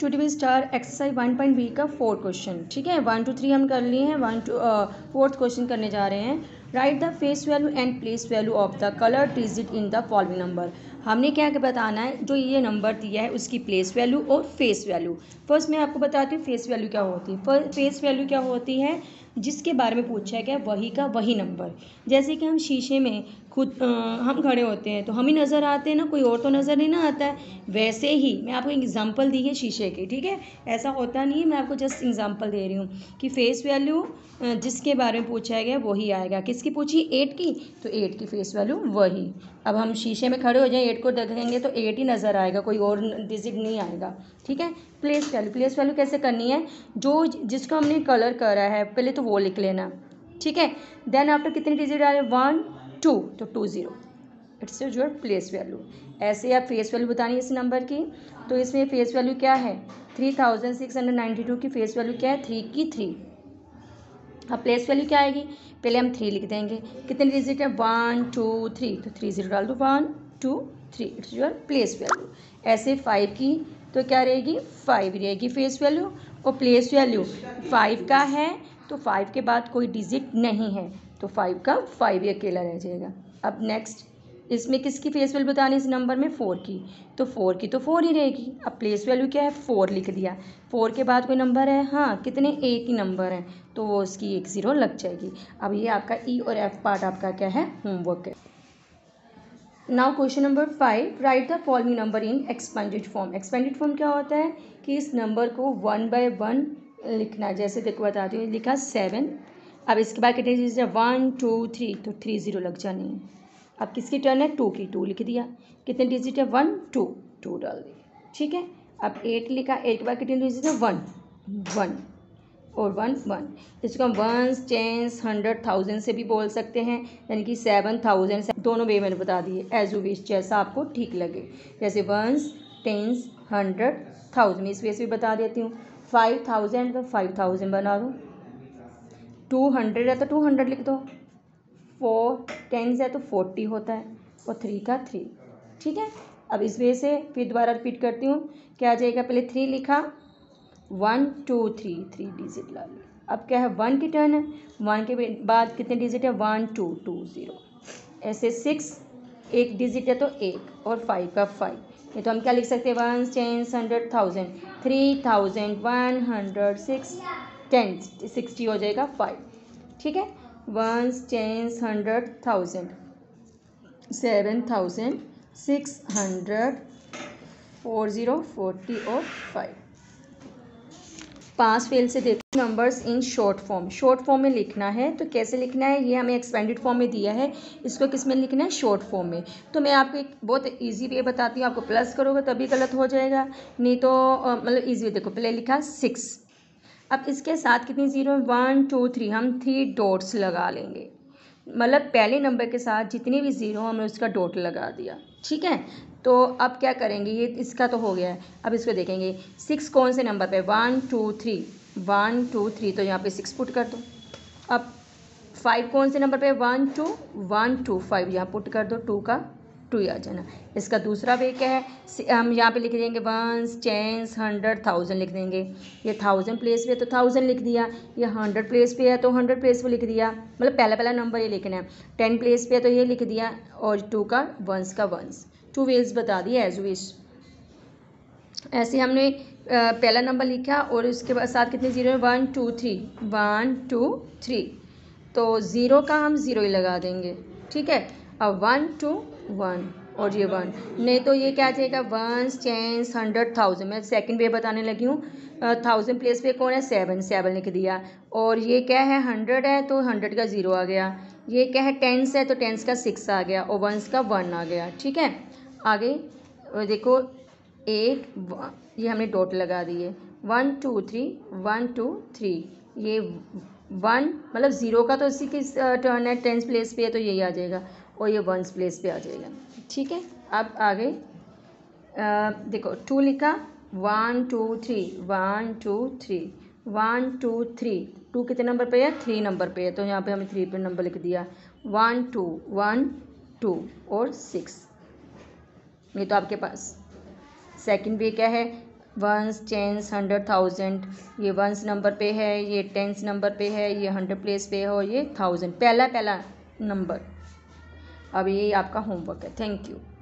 Today we start exercise 1.b का 4 question. ठीक है, 1 to 3 हम कर लिए हैं, 4th क्वेश्चन करने जा रहे हैं। Write the face value and place value of the colour digit in the following number. हमने क्या बताना है, जो ये नंबर दिया है उसकी प्लेस वैल्यू और फेस वैल्यू। फर्स्ट मैं आपको बताती हूँ फेस वैल्यू क्या होती है। फेस वैल्यू क्या होती है, जिसके बारे में पूछा है क्या, वही का वही नंबर। जैसे कि हम शीशे में खुद हम खड़े होते हैं तो हम ही नज़र आते हैं ना, कोई और तो नज़र नहीं ना आता है। वैसे ही मैं आपको एग्जांपल दी है शीशे की, ठीक है, ऐसा होता नहीं है, मैं आपको जस्ट एग्जांपल दे रही हूँ कि फेस वैल्यू जिसके बारे में पूछा गया वही आएगा। किसकी पूछी, 8 की, तो 8 की फेस वैल्यू वही। अब हम शीशे में खड़े हो जाए, 8 को देखेंगे तो 8 ही नज़र आएगा, कोई और डिजिट नहीं आएगा। ठीक है, प्लेस वैल्यू कैसे करनी है, जो जिसको हमने कलर करा है पहले तो वो लिख लेना। ठीक है, देन आफ्टर कितने डिजिट आ रहे, 1 2, तो 20, इट्स योर प्लेस वैल्यू। ऐसे आप फेस वैल्यू बतानी है इस नंबर की। तो इसमें फेस वैल्यू क्या है, 3692 की फेस वैल्यू क्या है, 3 की 3। अब प्लेस वैल्यू क्या आएगी, पहले हम 3 लिख देंगे। कितने डिजिट है, 1 2 3, तो 3 0 डाल दो, 1 2 3, इट्स योर प्लेस वैल्यू। ऐसे 5 की तो क्या रहेगी, 5 रहेगी फेस वैल्यू। और प्लेस वैल्यू 5 का है तो 5 के बाद कोई डिजिट नहीं है, तो 5 का 5 ही अकेला रह जाएगा। अब नेक्स्ट इसमें किसकी फेस वैल्यू बतानी, इस नंबर में 4 की, तो 4 की तो 4 ही रहेगी। अब प्लेस वैल्यू क्या है, 4 लिख दिया। 4 के बाद कोई नंबर है, हाँ, कितने, एक ही नंबर है, तो वो उसकी 1 0 लग जाएगी। अब ये आपका ई और एफ पार्ट आपका क्या है, होमवर्क है। Now question number 5, write the following number in expanded form. Expanded form क्या होता है कि इस नंबर को 1 by 1 लिखना है। जैसे देखो बताती हूँ, लिखा 7। अब इसके बाद कितने डिजिट है, 1 2 3, तो 3 0 लग जानी है। अब किसकी टर्न है, 2 की, 2 लिख दिया। कितने डिजिट है, 1 2, 2 डाल दिया। ठीक है, अब 8 लिखा, 8 के बाद कितने डिजिट है, 1 1 और 1 1। इसको हम वंस, टेंस, 100, 1000 से भी बोल सकते हैं, यानी कि 7000 दोनों वे मैंने बता दिए, एज यू विश, जैसा आपको ठीक लगे। जैसे वंस, टेंस, 100, 1000, इस वे से भी बता देती हूँ। 5000 तो 5000 बना दो, 200 है तो 200 लिख दो, 4 10 है तो 40 होता है, और 3 का 3। ठीक है, अब इस वे से फिर दोबारा रिपीट करती हूँ, क्या आ जाएगा, पहले 3 लिखा, 1 2 3, 3 डिजिट ला लिया। अब क्या है, 1 की टर्न है, 1 के बाद कितने डिजिट है, 1 2 2 0। ऐसे 6 एक डिजिट है तो 1, और 5 का 5। ये तो हम क्या लिख सकते हैं, 1 10 100 1000, 3106 10 60 हो जाएगा 5। ठीक है, 1 10 100 1000, 7000 600 40 40 और 5। पास फेल से देखो numbers in short form. Short form में लिखना है, तो कैसे लिखना है, ये हमें एक्सपेंडेड फॉर्म में दिया है, इसको किस में लिखना है, शॉर्ट फॉर्म में। तो मैं आपको एक बहुत इजी वे बताती हूँ, आपको प्लस करोगे तभी गलत हो जाएगा, नहीं तो मतलब इजी वे। देखो पहले लिखा 6, अब इसके साथ कितनी जीरो, 1 2 3, हम 3 डॉट्स लगा लेंगे, मतलब पहले नंबर के साथ जितनी भी ज़ीरो हमने उसका डॉट लगा दिया। ठीक है, तो अब क्या करेंगे, ये इसका तो हो गया है, अब इसको देखेंगे 6 कौन से नंबर पे, 1 2 3, 1 2 3, तो यहाँ पे 6 पुट कर दो। अब 5 कौन से नंबर पे, 1 2 1 2 5, यहाँ पुट कर दो, 2 का 2 ही आ जाना। इसका दूसरा वे क्या है, हम यहाँ पे लिख देंगे 1 10 100 1000 लिख देंगे। ये 1000 प्लेस पे तो 1000 लिख दिया, ये 100 प्लेस पे है तो 100 प्लेस पे लिख दिया, मतलब पहला नंबर ये लिखना है। 10 प्लेस पे है तो ये लिख दिया, और 2 का 1 का 1, 2 वेज बता दिए एज विश। ऐसे हमने पहला नंबर लिखा और उसके बाद साथ कितने जीरो है, 1 2 3, 1 2 3, तो ज़ीरो का हम ज़ीरो ही लगा देंगे। ठीक है, अब 1 2 1 और ये 1, नहीं तो ये क्या आ जाएगा, 1 10 100 1000। मैं सेकंड वे बताने लगी हूँ। 1000 प्लेस पे कौन है, 7 लिख दिया, और ये क्या है, 100 है तो 100 का 0 आ गया, ये क्या है, 10 है तो 10 का 6 आ गया, और 1 का 1 आ गया। ठीक है, आगे देखो, ये हमने डॉट लगा दिए, 1 2 3 1 2 3, ये 1 मतलब 0 का तो इसी की टर्न है, 10 प्लेस पे है तो यही आ जाएगा, और ये 1 प्लेस पे आ जाएगा। ठीक है, अब आगे देखो 2 लिखा, 1 2 3 1 2 3 1 2 3, 2 कितने नंबर पे है, 3 नंबर पे है, तो यहाँ पे हमने 3 पे नंबर लिख दिया, 1 2 1 2 और 6। ये तो आपके पास सेकंड वे क्या है, वंस, टेंस, 100, 1000। ये वंस नंबर पे है, ये टेंस नंबर पे है, ये 100 प्लेस पे है और ये 1000 पहला नंबर। अब ये आपका होमवर्क है। Thank you.